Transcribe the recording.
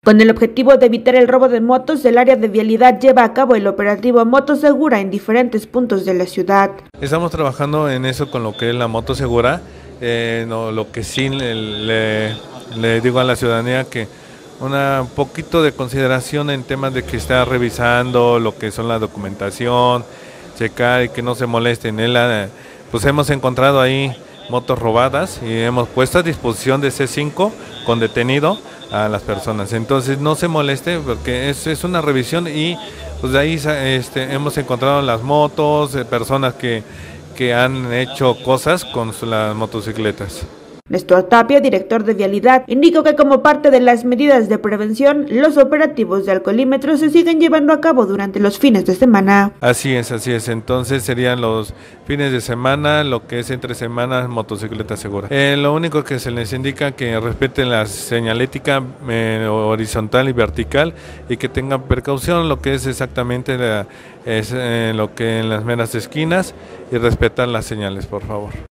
Con el objetivo de evitar el robo de motos, el área de vialidad lleva a cabo el operativo Moto Segura en diferentes puntos de la ciudad. Estamos trabajando en eso con lo que es la moto segura. Lo que sí le digo a la ciudadanía que un poquito de consideración en temas de que está revisando lo que son la documentación, checar y que no se molesten. Pues hemos encontrado ahí motos robadas y hemos puesto a disposición de C5 con detenido a las personas. Entonces no se moleste porque es una revisión y pues de ahí hemos encontrado las motos, personas que han hecho cosas con las motocicletas. Néstor Tapia, director de Vialidad, indicó que como parte de las medidas de prevención, los operativos de alcoholímetros se siguen llevando a cabo durante los fines de semana. Así es. Entonces serían los fines de semana, lo que es entre semanas, motocicleta segura. Lo único que se les indica que respeten la señalética horizontal y vertical y que tengan precaución lo que es exactamente lo que en las meras esquinas y respetar las señales, por favor.